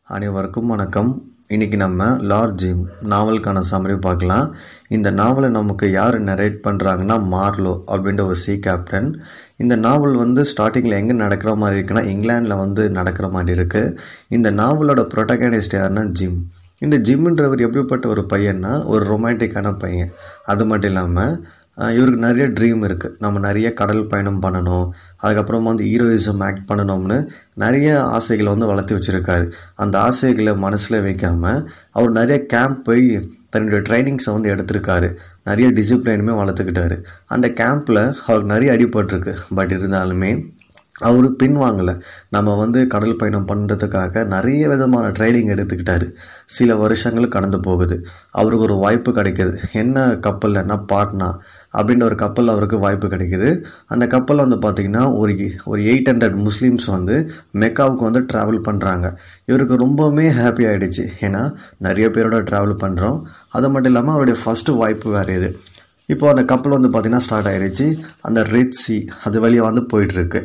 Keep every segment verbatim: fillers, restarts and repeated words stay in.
அனைவருக்கும் வணக்கம். இன்றைக்கி நம்ம லார்ட் ஜிம் நாவலுக்கான சம்மரி பார்க்கலாம். இந்த நாவலை நமக்கு யார் நரேட் பண்ணுறாங்கன்னா மார்லோ அப்படின்ற ஒரு சி கேப்டன். இந்த நாவல் வந்து ஸ்டார்டிங்கில் எங்கே நடக்கிற மாதிரி இருக்குன்னா இங்கிலாண்டில் வந்து நடக்கிற மாதிரி இருக்குது. இந்த நாவலோட ப்ரொட்டகனிஸ்ட் யாருன்னா ஜிம். இந்த ஜிம்ன்றவர் எப்படிப்பட்ட ஒரு பையன்னா ஒரு ரொமான்டிக்கான பையன். அது மட்டும் இல்லாமல் இவருக்கு நிறைய ட்ரீம் இருக்குது. நம்ம நிறைய கடல் பயணம் பண்ணணும், அதுக்கப்புறமா வந்து ஹீரோயிசம் ஆக்ட் பண்ணணும்னு நிறைய ஆசைகளை வந்து வளர்த்து வச்சுருக்காரு. அந்த ஆசைகளை மனசில் வைக்காமல் அவர் நிறைய கேம்ப் போய் தன்னுடைய ட்ரைனிங்ஸை வந்து எடுத்திருக்காரு. நிறைய டிசிப்ளினுமே வளர்த்துக்கிட்டாரு. அந்த கேம்பில் அவருக்கு நிறைய அடிபட்டிருக்கு. பட் இருந்தாலுமே அவர் பின்வாங்கலை. நம்ம வந்து கடல் பயணம் பண்ணுறதுக்காக நிறைய விதமான ட்ரைனிங் எடுத்துக்கிட்டாரு. சில வருஷங்கள் கடந்து போகுது. அவருக்கு ஒரு வாய்ப்பு கிடைக்கிது. என்ன கப்பல்னா பாட்னா அப்படின்ற ஒரு கப்பல் அவருக்கு வாய்ப்பு கிடைக்கிது. அந்த கப்பலில் வந்து பார்த்திங்கன்னா ஒரு ஒரு எயிட் ஹண்ட்ரட் முஸ்லீம்ஸ் வந்து மெக்காவுக்கு வந்து ட்ராவல் பண்ணுறாங்க. இவருக்கு ரொம்பவுமே ஹாப்பி ஆகிடுச்சு. ஏன்னா நிறைய பேரோட ட்ராவல் பண்ணுறோம். அது மட்டும் இல்லாமல் அவருடைய ஃபஸ்ட்டு வாய்ப்பு வேறு இது. இப்போது அந்த கப்பல் வந்து பார்த்திங்கன்னா ஸ்டார்ட் ஆகிடுச்சு. அந்த ரெட் சி அது வழியாக வந்து போயிட்டுருக்கு.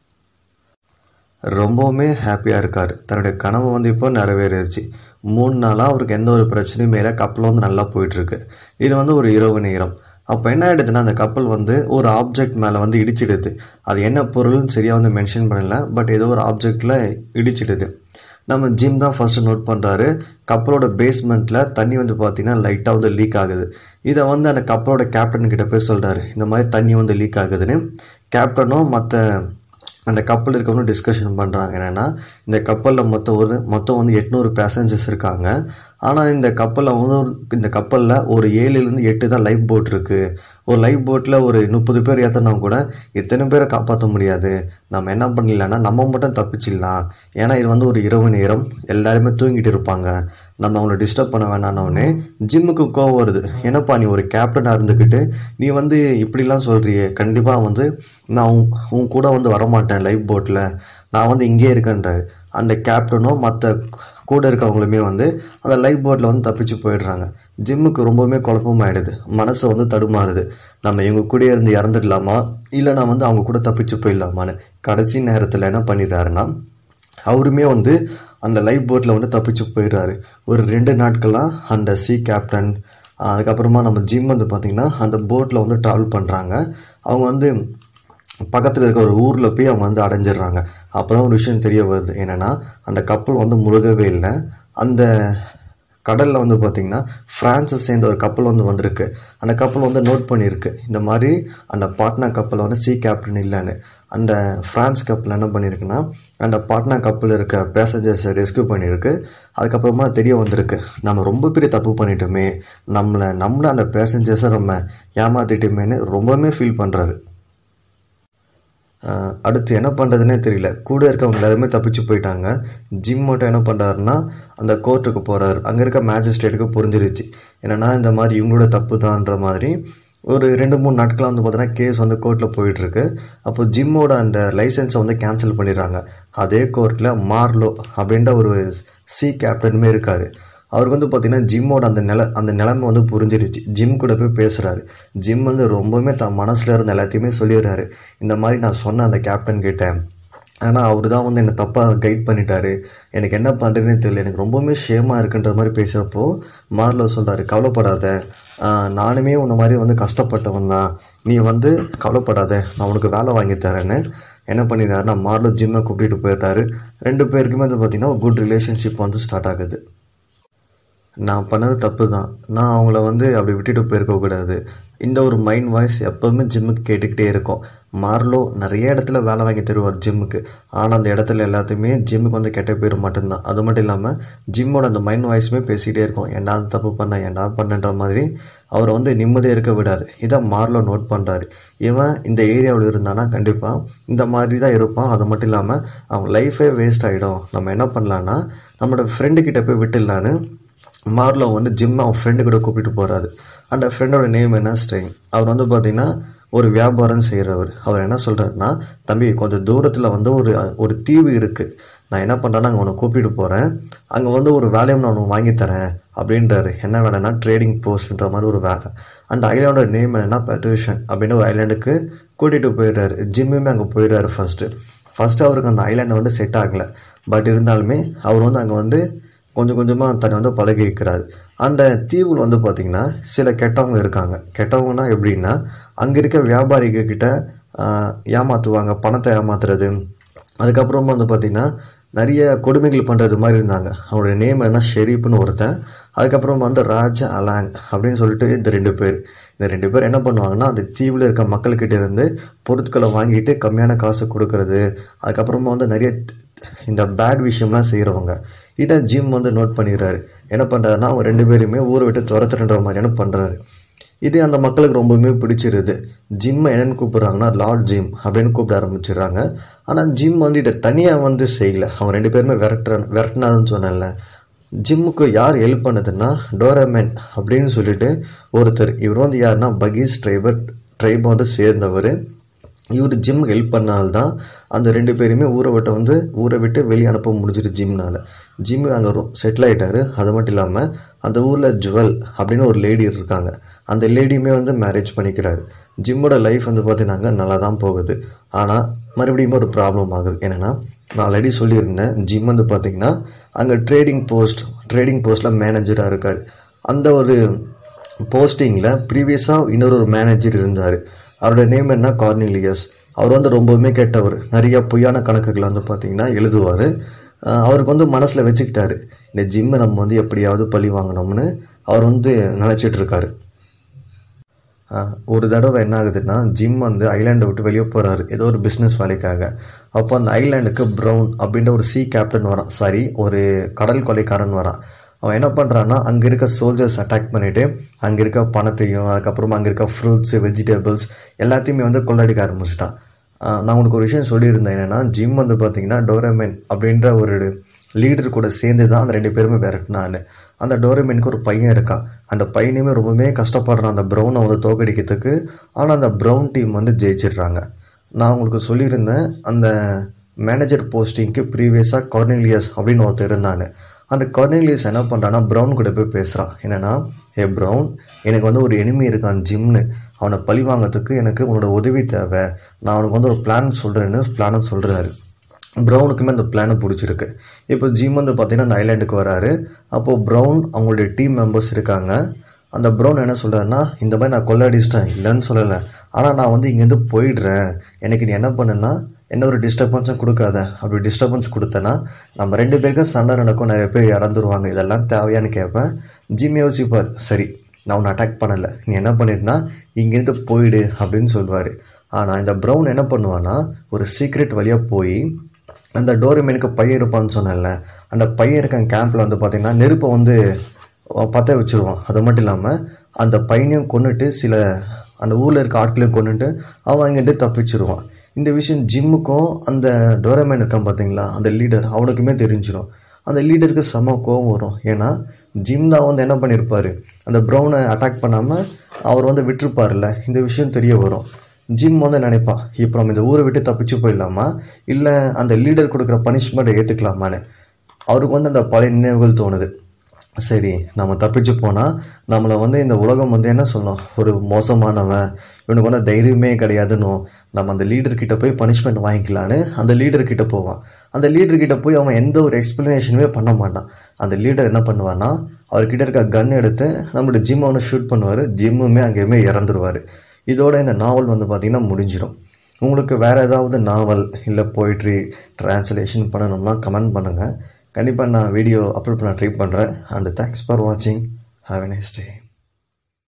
ரொம்பவுமே ஹாப்பியாக இருக்கார். தன்னுடைய கனவு வந்து இப்போ நிறைவேறிடுச்சு. மூணு நாளாக அவருக்கு எந்த ஒரு பிரச்சனையும் மேலே கப்பல் வந்து நல்லா போயிட்டுருக்கு. இது வந்து ஒரு இரவு நேரம். அப்போ என்ன ஆகிடுதுன்னா அந்த கப்பல் வந்து ஒரு ஆப்ஜெக்ட் மேலே வந்து இடிச்சிடுது. அது என்ன பொருள்னு சரியாக வந்து மென்ஷன் பண்ணல. பட் ஏதோ ஒரு ஆப்ஜெக்டில் இடிச்சிடுது. நம்ம ஜிம் தான் ஃபஸ்ட்டு நோட் பண்ணுறாரு. கப்பலோட பேஸ்மெண்ட்டில் தண்ணி வந்து பார்த்திங்கன்னா லைட்டாக வந்து லீக் ஆகுது. இதை வந்து அந்த கப்பலோட கேப்டன் கிட்ட போய் சொல்கிறாரு, இந்த மாதிரி தண்ணி வந்து லீக் ஆகுதுன்னு. கேப்டனும் மற்ற அந்த கப்பல் இருக்கவங்களும் டிஸ்கஷன் பண்ணுறாங்க. என்னென்னா இந்த கப்பலில் மொத்தம் ஒரு மொத்தம் வந்து எட்நூறு பேசஞ்சர்ஸ் இருக்காங்க. ஆனால் இந்த கப்பலில் வந்து ஒரு இந்த கப்பலில் ஒரு ஏழுலேருந்து எட்டு தான் லைஃப் போட் இருக்குது. ஒரு லைஃப் போட்டில் ஒரு முப்பது பேர் ஏற்றினா கூட எத்தனை பேரை காப்பாற்ற முடியாது. நம்ம என்ன பண்ணிடலான்னா நம்ம மட்டும் தப்பிச்சிடலாம். ஏன்னா இது வந்து ஒரு இரவு நேரம், எல்லாருமே தூங்கிட்டு இருப்பாங்க. நம்ம அவங்கள டிஸ்டர்ப் பண்ண வேணான்னொடனே ஜிம்முக்கு கோவம் வருது. என்னப்பா நீ ஒரு கேப்டனாக இருந்துக்கிட்டு நீ வந்து இப்படிலாம் சொல்கிறியே, கண்டிப்பாக வந்து நான் உன் உன் கூட வந்து வரமாட்டேன் லைஃப் போட்டில், நான் வந்து இங்கே இருக்கேன்றாரு. அந்த கேப்டனும் மற்ற கூட இருக்கவங்களுமே வந்து அந்த லைஃப் போட்டில் வந்து தப்பிச்சு போயிடுறாங்க. ஜிம்முக்கு ரொம்பவுமே குழப்பமாயிடுது. மனசை வந்து தடுமாறுது. நம்ம இவங்க கூட இருந்து இறந்துடலாமா இல்லைனா வந்து அவங்க கூட தப்பிச்சு போயிடலாமான்னு. கடைசி நேரத்தில் என்ன பண்ணிடுறாருன்னா அவருமே வந்து அந்த லைஃப் போட்டில் வந்து தப்பிச்சு போயிடுறாரு. ஒரு ரெண்டு நாட்களாக அந்த சி கேப்டன் அதுக்கப்புறமா நம்ம ஜிம் வந்து பார்த்திங்கன்னா அந்த போட்டில் வந்து ட்ராவல் பண்ணுறாங்க. அவங்க வந்து பக்கத்தில் இருக்க ஒரு ஊரில் போய் அவங்க வந்து அடைஞ்சிடுறாங்க. அப்போ தான் ஒரு விஷயம் தெரிய வருது. என்னென்னா அந்த கப்பல் வந்து முழுகவே இல்லை. அந்த கடலில் வந்து பார்த்திங்கன்னா ஃப்ரான்ஸை சேர்ந்த ஒரு கப்பல் வந்து வந்திருக்கு. அந்த கப்பல் வந்து நோட் பண்ணியிருக்கு, இந்த மாதிரி அந்த பாட்னா கப்பல் வந்து சி கேப்டன் இல்லைன்னு. அந்த ஃப்ரான்ஸ் கப்பல் என்ன பண்ணியிருக்குன்னா அந்த பாட்னா கப்பல் இருக்க பேசஞ்சர்ஸை ரெஸ்க்யூ பண்ணியிருக்கு. அதுக்கப்புறமா தெரிய வந்திருக்கு, நம்ம ரொம்ப பெரிய தப்பு பண்ணிட்டோமே, நம்மளை நம்மளை அந்த பேசஞ்சர்ஸை நம்ம ஏமாற்றிட்டோமேன்னு ரொம்பவுமே ஃபீல் பண்ணுறாரு. அடுத்து என்ன பண்ணுறதுனே தெரியல. கூட இருக்கவங்க எல்லாருமே தப்பிச்சு போயிட்டாங்க. ஜிம் மட்டும் என்ன பண்ணுறாருன்னா அந்த கோர்ட்டுக்கு போகிறாரு. அங்கே இருக்க மேஜிஸ்ட்ரேட்டுக்கு புரிஞ்சிருச்சு என்னென்னா இந்த மாதிரி இவங்களோட தப்பு தான்ற மாதிரி. ஒரு ரெண்டு மூணு நாட்களாக வந்து பார்த்தீங்கன்னா கேஸ் வந்து கோர்ட்டில் போயிட்டுருக்கு. அப்போ ஜிம்மோட அந்த லைசன்ஸை வந்து கேன்சல் பண்ணிடுறாங்க. அதே கோர்ட்டில் மார்லோ அப்படின்ற ஒரு சி கேப்டனுமே இருக்கார். அவருக்கு வந்து பார்த்திங்கன்னா ஜிம்மோட அந்த நில அந்த நிலைமை வந்து புரிஞ்சிடுச்சு. ஜிம் கூட போய் பேசுகிறாரு. ஜிம் வந்து ரொம்பவுமே தன் மனசில் இருந்த எல்லாத்தையுமே சொல்லிடுறாரு. இந்த மாதிரி நான் சொன்ன அந்த கேப்டன் கிட்ட, ஆனால் அவர் தான் வந்து என்னை தப்பாக கைட் பண்ணிட்டாரு, எனக்கு என்ன பண்ணுறதுனே தெரியல, எனக்கு ரொம்பவுமே ஷேமாக இருக்குன்ற மாதிரி பேசுகிறப்போ மார்லோ சொல்கிறாரு, கவலைப்படாத, நானுமே உன்னை மாதிரி வந்து கஷ்டப்பட்டவன் தான், நீ வந்து கவலைப்படாத, நான் உனக்கு வேலை வாங்கி தரேன்னு என்ன பண்ணிடுறாருன்னா மார்லோ ஜிம்மை கூப்பிட்டு போயிட்டாரு. ரெண்டு பேருக்குமே வந்து பார்த்திங்கன்னா குட் ரிலேஷன்ஷிப் வந்து ஸ்டார்ட் ஆகுது. நான் பண்ணது தப்பு தான், நான் அவங்கள வந்து அப்படி விட்டுட்டு போயிருக்கக்கூடாது. இந்த ஒரு மைண்ட் வாய்ஸ் எப்போவுமே ஜிம்முக்கு கேட்டுக்கிட்டே இருக்கும். மார்லோ நிறைய இடத்துல வேலை வாங்கி தருவார் ஜிம்முக்கு. ஆனால் அந்த இடத்துல எல்லாத்தையுமே ஜிம்முக்கு வந்து கெட்ட பேர் மட்டும்தான். அது மட்டும் இல்லாமல் ஜிம்மோட அந்த மைண்ட் வாய்ஸுமே பேசிகிட்டே இருக்கும், ஏன்டா தப்பு பண்ண ஏன்டா பண்ணன்ற மாதிரி. அவரை வந்து நிம்மதியாக இருக்க விடாது. இதை மார்லோ நோட் பண்ணுறாரு. இவன் இந்த ஏரியாவில் இருந்தானா கண்டிப்பாக இந்த மாதிரி தான் இருப்பான். அது மட்டும் இல்லாமல் அவன் லைஃபே வேஸ்ட் ஆகிடும். நம்ம என்ன பண்ணலான்னா நம்மளோட ஃப்ரெண்டுக்கிட்ட போய் விட்டுடலான்னு மார்லோ வந்து ஜிம்மை அவன் ஃப்ரெண்டு கூட கூப்பிட்டு போகிறாரு. அந்த ஃப்ரெண்டோட நேம் என்ன ஸ்ட்ரெயின். அவர் வந்து பார்த்திங்கன்னா ஒரு வியாபாரம் செய்கிறவர். அவர் என்ன சொல்கிறாருன்னா, தம்பி கொஞ்சம் தூரத்தில் வந்து ஒரு ஒரு தீவு இருக்குது, நான் என்ன பண்ணுறேன்னா அங்கே உன்னை கூப்பிட்டு போகிறேன், அங்கே வந்து ஒரு வேலையை நான் உனக்கு வாங்கித்தரேன் அப்படின்றாரு. என்ன வேலைன்னா ட்ரேடிங் போஸ்ட்ன்ற மாதிரி ஒரு வேலை. அந்த ஐலாண்டோட நேம் என்னென்னா பெட்ரிஷன் அப்படின்னு ஒரு ஐலாண்டுக்கு கூட்டிகிட்டு போயிடுறாரு. ஜிம்முமே அங்கே போயிடுறாரு ஃபஸ்ட்டு. ஃபஸ்ட்டு அவருக்கு அந்த ஐலாண்டை வந்து செட் ஆகலை. பட் இருந்தாலுமே அவர் வந்து அங்கே வந்து கொஞ்சம் கொஞ்சமாக தன்னை வந்து பழகிக்கிறார். அந்த தீவில் வந்து பார்த்திங்கன்னா சில கெட்டவங்க இருக்காங்க. கெட்டவங்கன்னா எப்படின்னா அங்கே இருக்க வியாபாரிகிட்ட ஏமாற்றுவாங்க, பணத்தை ஏமாத்துறது. அதுக்கப்புறமா வந்து பார்த்திங்கன்னா நிறைய கொடுமைகள் பண்ணுறது மாதிரி இருந்தாங்க. அவருடைய நேம் என்ன, ஷெரீப்னு ஒருத்தன். அதுக்கப்புறம் வந்து ராஜ அலாங் அப்படின்னு சொல்லிட்டு இந்த ரெண்டு பேர் இந்த ரெண்டு பேர் என்ன பண்ணுவாங்கன்னா அந்த தீவில் இருக்க மக்கள்கிட்ட இருந்து பொருட்களை வாங்கிட்டு கம்மியான காசு கொடுக்கறது. அதுக்கப்புறமா வந்து நிறைய இந்த பேட் விஷயம்லாம் செய்கிறவங்க. இதை ஜிம் வந்து நோட் பண்ணிடுறாரு. என்ன பண்ணுறாருன்னா அவங்க ரெண்டு பேருமே ஊரை விட்டு துரத்துன்ற மாதிரியான பண்ணுறாரு. இது அந்த மக்களுக்கு ரொம்பவுமே பிடிச்சிருது. ஜிம்மை என்னென்னு கூப்பிட்றாங்கன்னா லார்ட் ஜிம் அப்படின்னு கூப்பிட ஆரம்பிச்சிடுறாங்க. ஆனால் ஜிம் வந்து இதை தனியாக வந்து செய்யலை. அவங்க ரெண்டு பேருமே விரட்டுற விரட்டினாதுன்னு சொன்னேன்ல. ஜிம்முக்கு யார் ஹெல்ப் பண்ணதுன்னா டோரேமேன் அப்படின்னு சொல்லிட்டு ஒருத்தர். இவர் வந்து யாருன்னா பகீஸ் ட்ரைபர் ட்ரைப் வந்து சேர்ந்தவர். இவர் ஜிம் ஹெல்ப் பண்ணால்தான் அந்த ரெண்டு பேருமே ஊரை விட்டு வந்து ஊரை விட்டு வெளியே அனுப்ப முடிஞ்சிரு ஜிம்னால். ஜிம் அங்கே செட்டில் ஆகிட்டார். அது மட்டும் இல்லாமல் அந்த ஊரில் ஜுவல் அப்படின்னு ஒரு லேடி இருக்காங்க. அந்த லேடியுமே வந்து மேரேஜ் பண்ணிக்கிறாரு. ஜிம்மோட லைஃப் வந்து பார்த்தீங்கன்னா நல்லா தான் போகுது. ஆனால் மறுபடியும் ஒரு ப்ராப்ளம் ஆகுது. என்னென்னா நான் ஆல்ரெடி சொல்லியிருந்தேன், ஜிம் வந்து பார்த்திங்கன்னா அங்கே ட்ரேடிங் போஸ்ட் ட்ரேடிங் போஸ்ட்டில் மேனேஜராக இருக்கார். அந்த ஒரு போஸ்டிங்கில் ப்ரீவியஸாக இன்னொரு ஒரு மேனேஜர் இருந்தார். அவரோட நேம் என்ன, கார்னிலியஸ். அவர் வந்து ரொம்பவுமே கெட்டவர். நிறைய பொய்யான கணக்குகளை வந்து பார்த்திங்கன்னா எழுதுவார். அவருக்கு வந்து மனசில் வச்சுக்கிட்டாரு இந்த ஜிம்மை நம்ம வந்து எப்படியாவது பழி வாங்கணும்னு அவர் வந்து நினச்சிட்ருக்காரு. ஒரு தடவை என்ன ஆகுதுன்னா ஜிம் வந்து ஐலாண்டை விட்டு வெளியே போகிறாரு ஏதோ ஒரு பிஸ்னஸ் வேலைக்காக. அப்போ அந்த ஐலாண்டுக்கு ப்ரௌன் அப்படின்ற ஒரு சீ கேப்டன் வரான், சாரி ஒரு கடல் கொலைக்காரன் வரான். அவன் என்ன பண்ணுறான்னா அங்கே இருக்க சோல்ஜர்ஸ் அட்டாக் பண்ணிவிட்டு அங்கே இருக்க பணத்தையும் அதுக்கப்புறமா அங்கே இருக்க ஃப்ரூட்ஸு வெஜிடபிள்ஸ் எல்லாத்தையுமே வந்து கொள்ளடிக்க ஆரம்பிச்சிட்டான். நான் உனக்கு ஒரு விஷயம் சொல்லியிருந்தேன், என்னென்னா ஜிம் வந்து பார்த்திங்கன்னா டோரேமேன் அப்படின்ற ஒரு லீடர் கூட சேர்ந்து தான் அந்த ரெண்டு பேருமே விரட்டினான்னு. அந்த டோரேமேனுக்கு ஒரு பையன் இருக்கான். அந்த பையனையுமே ரொம்பவுமே கஷ்டப்படுறான் அந்த ப்ரௌனை வந்து தோக்கடிக்கிறதுக்கு. ஆனால் அந்த ப்ரௌன் டீம் வந்து ஜெயிச்சிடுறாங்க. நான் உங்களுக்கு சொல்லியிருந்தேன் அந்த மேனேஜர் போஸ்டிங்க்கு ப்ரீவியஸாக கார்னிலியஸ் அப்படின்னு ஒருத்தர் இருந்தான்னு. அந்த கார்னிலியஸ் என்ன பண்ணுறான்னா ப்ரௌன் கூட போய் பேசுகிறான். என்னென்னா, ஏ ப்ரௌன், எனக்கு வந்து ஒரு எனிமி இருக்கான் ஜிம்னு. அவனை பழி வாங்கிறதுக்கு எனக்கு உன்னோட உதவி தேவை. நான் அவனுக்கு வந்து ஒரு பிளான் சொல்கிறேன்னு பிளானை சொல்கிறாரு. ப்ரௌனுக்குமே அந்த பிளானை பிடிச்சிருக்கு. இப்போ ஜிம் வந்து பார்த்திங்கன்னா அந்த ஐலாண்டுக்கு வராரு. அப்போது ப்ரௌன் அவங்களுடைய டீம் மெம்பர்ஸ் இருக்காங்க. அந்த ப்ரௌன் என்ன சொல்கிறாருன்னா, இந்த மாதிரி நான் கொள்ளடிச்சிட்டேன், இல்லைன்னு சொல்லலை, ஆனால் நான் வந்து இங்கேருந்து போயிடுறேன். எனக்கு நீ என்ன பண்ணுன்னா என்ன ஒரு டிஸ்டர்பன்ஸும் கொடுக்காத. அப்படி டிஸ்டர்பன்ஸ் கொடுத்தேன்னா நம்ம ரெண்டு பேருக்கும் சண்டை நடக்கும், நிறைய பேர் இறந்துருவாங்க. இதெல்லாம் தேவையான்னு கேட்பேன். ஜிம் யோசிப்பார், சரி நான் உன்னை அட்டாக் பண்ணலை, நீ என்ன பண்ணிட்டுனா இங்கேருந்து போயிடு அப்படின்னு சொல்லுவார். ஆனால் இந்த ப்ரௌன் என்ன பண்ணுவான்னா ஒரு சீக்ரெட் வழியாக போய் அந்த டோரேமேனுக்கு பையன் இருப்பான்னு சொன்னேன்ல, அந்த பையன் இருக்க கேம்பில் வந்து பார்த்திங்கன்னா நெருப்பை வந்து பற்ற வச்சுருவான். அது மட்டும் இல்லாமல் அந்த பையனையும் கொண்டுட்டு சில அந்த ஊரில் இருக்க ஆட்களையும் கொண்டுட்டு அவன் அங்கேட்டு தப்பிச்சிருவான். இந்த விஷயம் ஜிம்முக்கும் அந்த டோரேமேன் இருக்கான் பார்த்தீங்களா அந்த லீடர், அவனுக்குமே தெரிஞ்சிடும். அந்த லீடருக்கு செம கோவம் வரும். ஏன்னா ஜிம் தான் வந்து என்ன பண்ணியிருப்பார், அந்த ப்ரௌனை அட்டாக் பண்ணாமல் அவர் வந்து விட்டுருப்பார்ல. இந்த விஷயம் தெரிய வரும். ஜிம் வந்து நினைப்பான், இப்போ நம்ம இந்த ஊரை விட்டு தப்பிச்சு போயிடலாமா, இல்லை அந்த லீடர் கொடுக்குற பனிஷ்மெண்ட்டை ஏற்றுக்கலாமான்னு. அவருக்கு வந்து அந்த பழைய நினைவுகள் தோணுது. சரி நம்ம தப்பிச்சு போனால் நம்மளை வந்து இந்த உலகம் வந்து என்ன சொல்லணும், ஒரு மோசமானவன், இவனுக்கு வந்து தைரியமே கிடையாதுன்னு நம்ம அந்த லீடர்கிட்ட போய் பனிஷ்மெண்ட் வாங்கிக்கலான்னு அந்த லீடர்கிட்ட போவான். அந்த லீடர்கிட்ட போய் அவன் எந்த ஒரு எக்ஸ்ப்ளனேஷனுமே பண்ண மாட்டான். அந்த லீடர் என்ன பண்ணுவான்னா அவர்கிட்ட இருக்க கன் எடுத்து நம்மளோட ஜிம்மை ஒன்று ஷூட் பண்ணுவார். ஜிம்முமே அங்கேயுமே இறந்துருவார். இதோட இந்த நாவல் வந்து பார்த்திங்கன்னா முடிஞ்சிடும். உங்களுக்கு வேறு ஏதாவது நாவல் இல்லை போய்ட்ரி ட்ரான்ஸ்லேஷன் பண்ணணும்னா கமெண்ட் பண்ணுங்கள். கண்டிப்பாக நான் வீடியோ அப்லோட் பண்ண ட்ரை பண்ணுறேன். அண்ட் தேங்க்ஸ் ஃபார் வாட்சிங். Have a nice day.